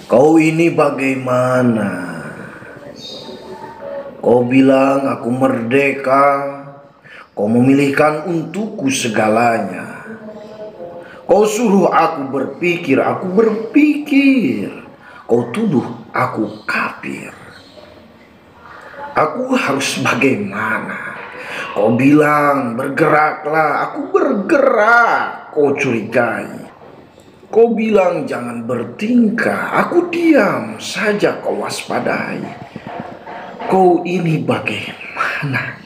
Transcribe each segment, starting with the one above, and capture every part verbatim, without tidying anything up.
Kau ini bagaimana? Kau bilang aku merdeka, kau memilihkan untukku segalanya. Kau suruh aku berpikir, aku berpikir. Kau tuduh aku kafir. Aku harus bagaimana? Kau bilang bergeraklah, aku bergerak. Kau curigai. Kau bilang jangan bertingkah, aku diam saja, kau waspadai. Kau ini bagaimana?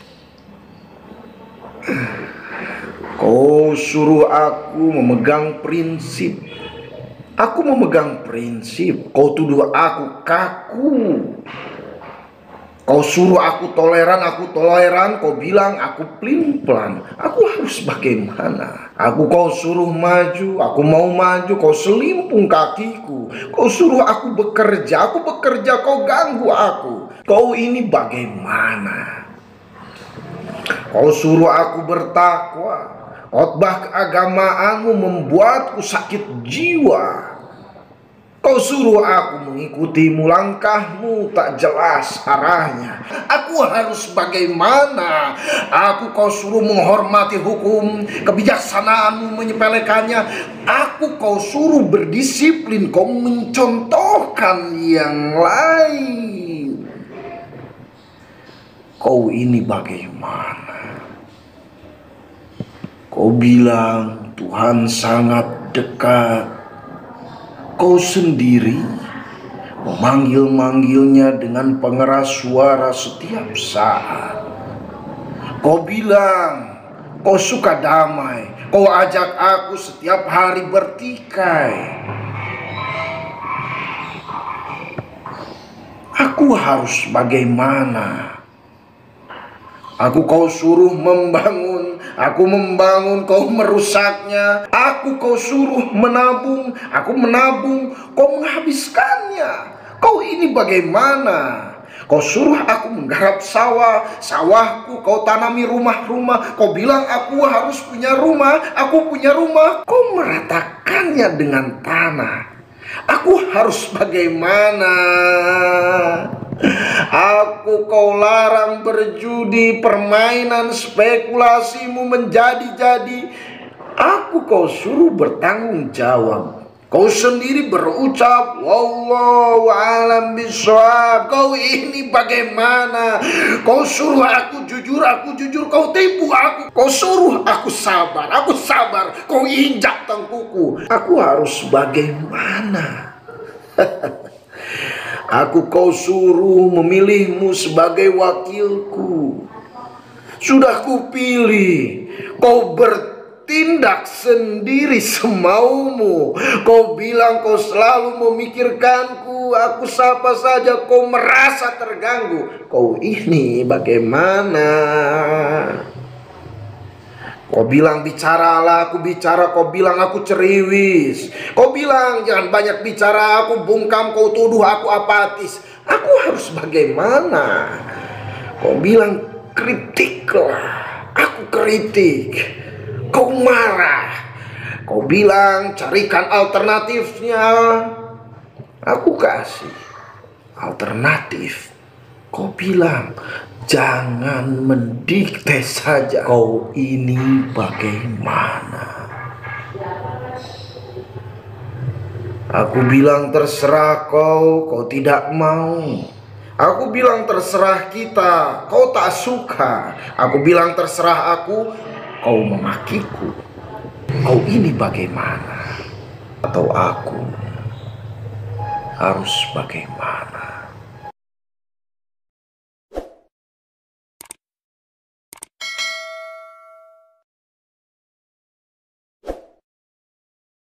Kau suruh aku memegang prinsip. Aku memegang prinsip. Kau tuduh aku kaku. Kau suruh aku toleran, aku toleran. Kau bilang aku pelin-pelan. Aku harus bagaimana? Aku kau suruh maju, aku mau maju. Kau selimpung kakiku. Kau suruh aku bekerja, aku bekerja. Kau ganggu aku. Kau ini bagaimana? Kau suruh aku bertakwa. Khotbah keagamaanmu membuatku sakit jiwa. Kau suruh aku mengikutimu, langkahmu tak jelas arahnya. Aku harus bagaimana? Aku kau suruh menghormati hukum, kebijaksanaanmu menyepelekannya. Aku kau suruh berdisiplin, kau mencontohkan yang lain. Kau ini bagaimana? Kau bilang Tuhan sangat dekat. Kau sendiri memanggil-manggilnya dengan pengeras suara setiap saat. Kau bilang kau suka damai. Kau ajak aku setiap hari bertikai. Aku harus bagaimana? Aku kau suruh membangun, aku membangun, kau merusaknya. Aku kau suruh menabung, aku menabung, kau menghabiskannya. Kau ini bagaimana? Kau suruh aku menggarap sawah, sawahku kau tanami rumah-rumah. Kau bilang aku harus punya rumah, aku punya rumah. Kau meratakannya dengan tanah. Aku harus bagaimana? Aku kau larang berjudi, permainan spekulasimu menjadi-jadi. Aku kau suruh bertanggung jawab. Kau sendiri berucap wallahu a'lam bishawab. Kau ini bagaimana? Kau suruh aku jujur, aku jujur. Kau tipu aku. Kau suruh aku sabar, aku sabar. Kau injak tengkuku. Aku harus bagaimana? Aku kau suruh memilihmu sebagai wakilku. Sudah kupilih. Kau bertindak sendiri semaumu. Kau bilang kau selalu memikirkanku. Aku sapa saja kau merasa terganggu. Kau ini bagaimana? Kau bilang bicaralah, aku bicara. Kau bilang aku ceriwis. Kau bilang jangan banyak bicara, aku bungkam. Kau tuduh aku apatis. Aku harus bagaimana? Kau bilang kritiklah, aku kritik. Kau marah. Kau bilang carikan alternatifnya. Aku kasih alternatif. Kau bilang jangan mendikte saja. Kau ini bagaimana? Aku bilang terserah kau, kau tidak mau. Aku bilang terserah kita, kau tak suka. Aku bilang terserah aku, kau memakiku. Kau ini bagaimana? Atau aku harus bagaimana?